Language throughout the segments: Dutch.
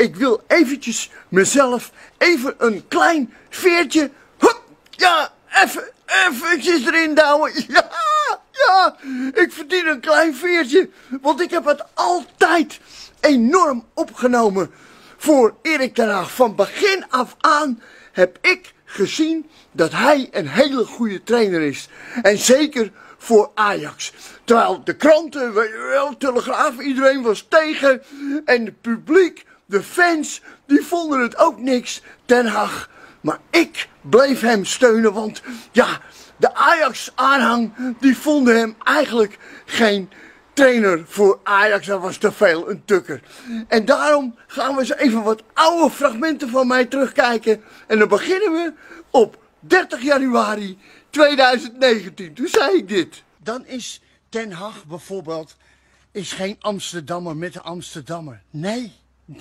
ik wil eventjes mezelf even een klein veertje, hup, ja, eventjes erin douwen. Ja, ik verdien een klein veertje, want ik heb het altijd enorm opgenomen voor Erik ten Hag. Van begin af aan heb ik gezien dat hij een hele goede trainer is. En zeker voor Ajax. Terwijl de kranten, Telegraaf, iedereen was tegen. En het publiek, de fans, die vonden het ook niks, Ten Hag. Maar ik bleef hem steunen, want ja, de Ajax-aanhang, die vonden hem eigenlijk geen trainer voor Ajax. Dat was te veel, een tukker. En daarom gaan we eens even wat oude fragmenten van mij terugkijken. En dan beginnen we op 30 januari 2019. Toen zei ik dit. Dan is Ten Hag bijvoorbeeld is geen Amsterdammer met de Amsterdammer. Nee.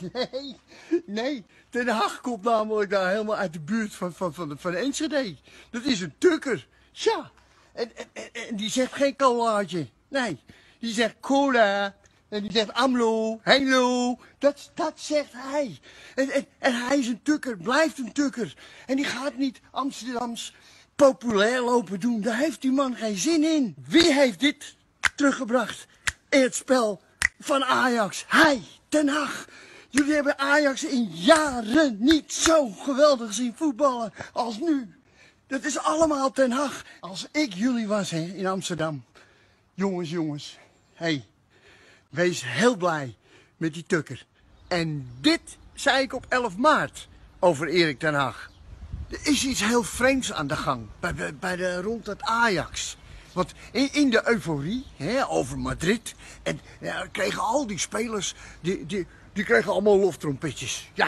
Ten Hag komt namelijk daar helemaal uit de buurt van Enschede. Dat is een tukker. Ja. En die zegt geen colaatje. Nee. Die zegt cola. En die zegt AMLO. Hello. Dat zegt hij. En hij is een tukker. Blijft een tukker. En die gaat niet Amsterdams populair lopen doen. Daar heeft die man geen zin in. Wie heeft dit teruggebracht in het spel van Ajax? Hij, Ten Hag. Jullie hebben Ajax in jaren niet zo geweldig zien voetballen als nu. Dat is allemaal Ten Hag. Als ik jullie was in Amsterdam. Jongens. Hey, wees heel blij met die tukker. En dit zei ik op 11 maart over Erik ten Hag. Er is iets heel vreemds aan de gang rond het Ajax. Want in de euforie over Madrid en ja, kregen al die spelers, die kregen allemaal loftrompetjes. Ja,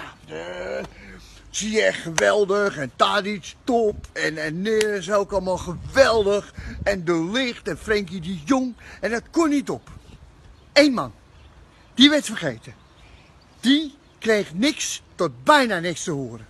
Ziyech geweldig en Tadic top en Neres ook allemaal geweldig. En De Ligt en Frenkie de Jong en dat kon niet op. Eén man, die werd vergeten. Die kreeg niks tot bijna niks te horen.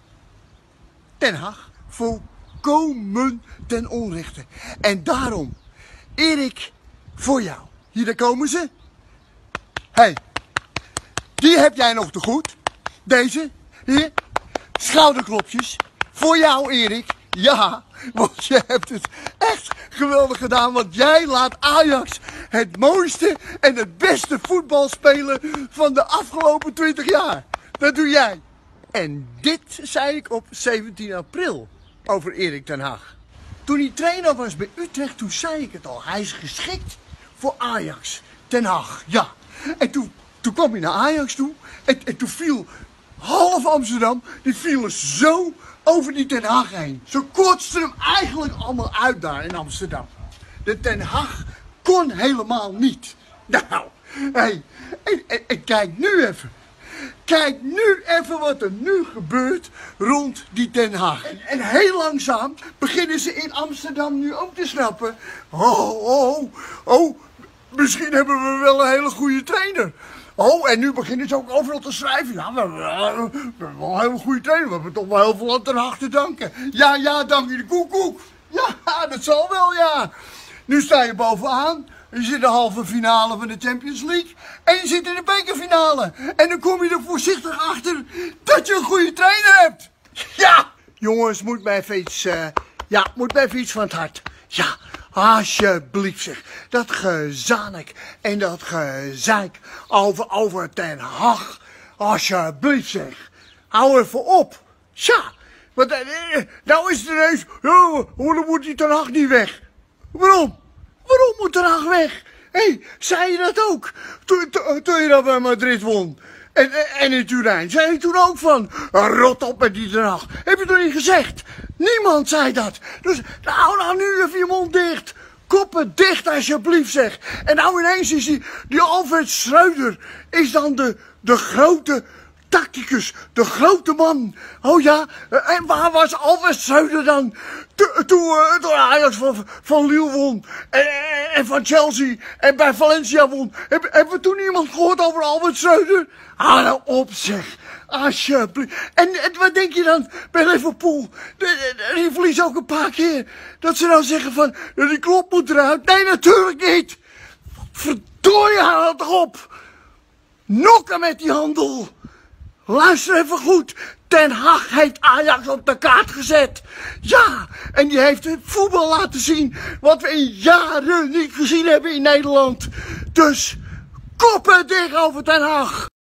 Ten Hag, volkomen ten onrechte. En daarom, Erik, voor jou. Hier, daar komen ze. Hey, die heb jij nog te goed. Deze, hier, schouderklopjes. Voor jou, Erik. Ja, want je hebt het echt geweldig gedaan. Want jij laat Ajax het mooiste en het beste voetbal spelen van de afgelopen 20 jaar. Dat doe jij. En dit zei ik op 17 april over Erik ten Hag. Toen hij trainer was bij Utrecht, toen zei ik het al. Hij is geschikt voor Ajax. Ten Hag, ja. En toen kwam hij naar Ajax toe. En toen viel half Amsterdam, die vielen zo over die Ten Hag heen. Ze kotsten hem eigenlijk allemaal uit daar in Amsterdam. De Ten Hag kon helemaal niet. Nou, hey, en kijk nu even. Kijk nu even wat er nu gebeurt rond die Ten Hag. En heel langzaam beginnen ze in Amsterdam nu ook te snappen. Misschien hebben we wel een hele goede trainer. Oh, en nu beginnen ze ook overal te schrijven. Ja, we hebben wel een hele goede trainer. We hebben toch wel heel veel aan Ten Hag te danken. Ja, dank je de koekoek. Ja, dat zal wel, ja. Nu sta je bovenaan. Je zit in de halve finale van de Champions League. En je zit in de bekerfinale. En dan kom je er voorzichtig achter dat je een goede trainer hebt. Ja! Jongens, moet mij even iets van het hart. Ja, alsjeblieft zeg. Dat gezanik en dat gezeik over Ten Hag. Alsjeblieft zeg. Hou even op. Ja, want nou is het ineens. Hoe moet die Ten Hag niet weg? Waarom? Waarom moet Ten Hag weg? Hé, zei je dat ook? Toen je dat bij Madrid won. En in Turijn. Zei je toen ook van, rot op met die Ten Hag. Heb je toch niet gezegd? Niemand zei dat. Dus hou nou nu even je mond dicht. Koppen dicht alsjeblieft zeg. En nou ineens is die Alfred Schreuder is dan de grote tacticus, de grote man. Oh ja, en waar was Alfred Schreuder dan toen Ajax van Lille won en van Chelsea en bij Valencia won? Hebben we toen iemand gehoord over Alfred Schreuder? Hou nou op zeg, alsjeblieft. En wat denk je dan bij Liverpool? Die verliezen ook een paar keer. Dat ze nou zeggen van, die Klopp moet eruit. Nee, natuurlijk niet. Verdorie, hou het toch op. Nokken met die handel. Luister even goed. Ten Hag heeft Ajax op de kaart gezet. Ja, en die heeft het voetbal laten zien wat we in jaren niet gezien hebben in Nederland. Dus koppen dicht over Ten Hag.